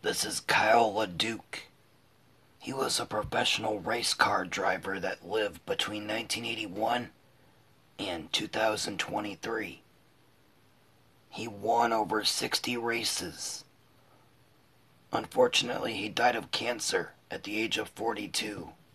This is Kyle LeDuc. He was a professional race car driver that lived between 1981 and 2023. He won over 60 races. Unfortunately, he died of cancer at the age of 42.